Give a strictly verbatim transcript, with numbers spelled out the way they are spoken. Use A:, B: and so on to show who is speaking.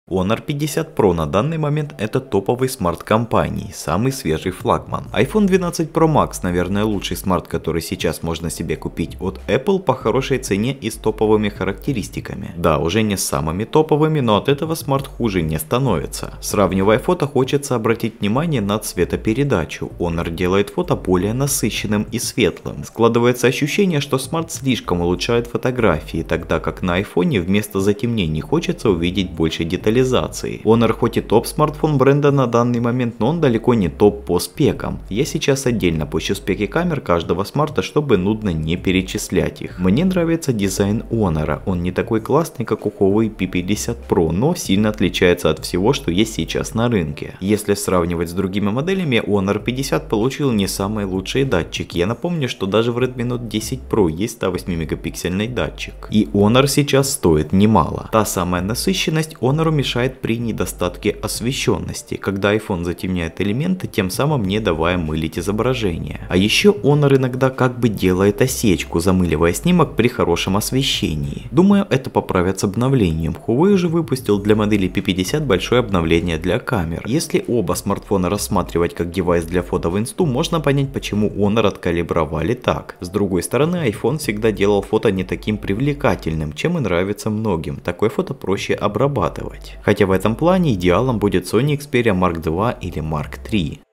A: Honor пятьдесят про на данный момент это топовый смарт компании, самый свежий флагман. айфон двенадцать про макс, наверное, лучший смарт, который сейчас можно себе купить от Apple по хорошей цене и с топовыми характеристиками. Да, уже не самыми топовыми, но от этого смарт хуже не становится. Сравнивая фото, хочется обратить внимание на цветопередачу. Honor делает фото более насыщенным и светлым. Складывается ощущение, что смарт слишком улучшает фотографии, тогда как на айфоне вместо затемнений хочется увидеть больше деталей. Honor хоть и топ смартфон бренда на данный момент, но он далеко не топ по спекам. Я сейчас отдельно пущу спеки камер каждого смарта, чтобы нудно не перечислять их. Мне нравится дизайн Honor, он не такой классный, как у Huawei пи пятьдесят про, но сильно отличается от всего, что есть сейчас на рынке. Если сравнивать с другими моделями, Honor пятьдесят получил не самые лучшие датчики. Я напомню, что даже в Redmi Note десять про есть сто восемь мегапиксельный датчик. И Honor сейчас стоит немало. Та самая насыщенность Honor мешает при недостатке освещенности, когда iPhone затемняет элементы, тем самым не давая мылить изображение. А еще Honor иногда как бы делает осечку, замыливая снимок при хорошем освещении. Думаю, это поправят с обновлением. Huawei же выпустил для модели пи пятьдесят большое обновление для камер. Если оба смартфона рассматривать как девайс для фото в инсту, можно понять, почему Honor откалибровали так. С другой стороны, iPhone всегда делал фото не таким привлекательным, чем и нравится многим. Такое фото проще обрабатывать. Хотя в этом плане идеалом будет Sony Xperia марк два или марк три.